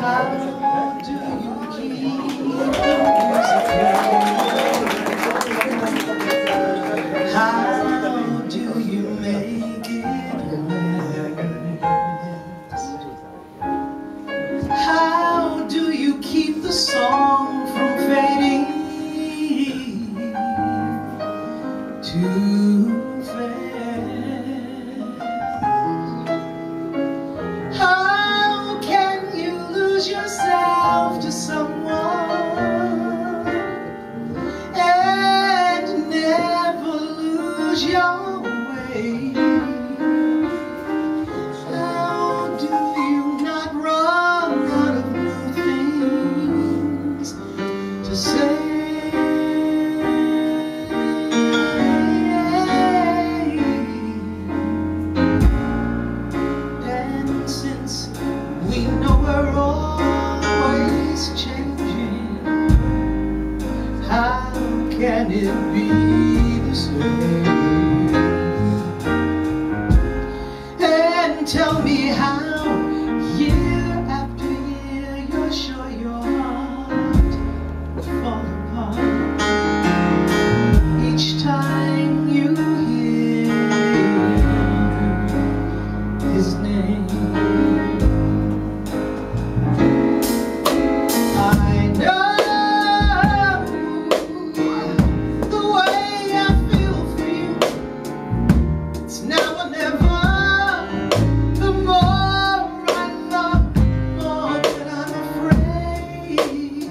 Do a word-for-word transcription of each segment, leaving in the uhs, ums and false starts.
How do you keep the music playing? How do you make it last? How do you keep the song from fading too fast? How can you lose yourself to someone and never lose your way? How do you not run out of new things to say? And since we know we're always changing, how can it be the same? And tell me how, year after year, you're sure your heart will fall apart each time you hear his name. I know the way I feel for you. It's now or never. The more I love, the more that I'm afraid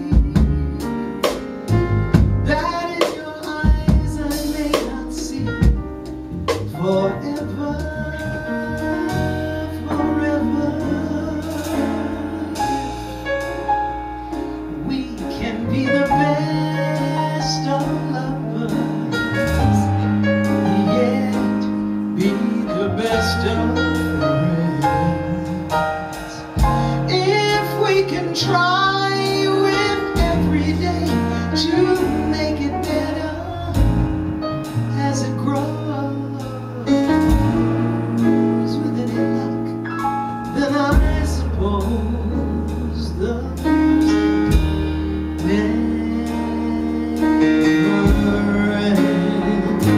that in your eyes I may not see forever, forever. We can be the best of lovers, yet be the best of friends. If we can try with every day to make it better as it grows, with any luck, then I suppose the music never ends.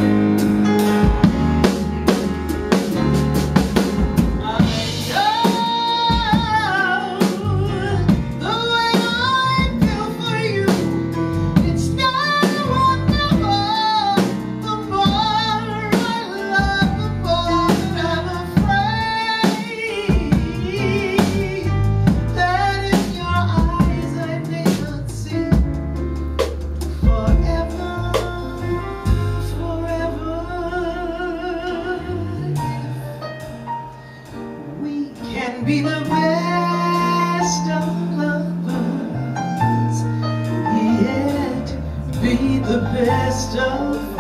I know the way I feel for you. It's now or never. The more I love, the more that I'm afraid that in your eyes I may not see forever, forever. We can be the best of lovers, yet be the best of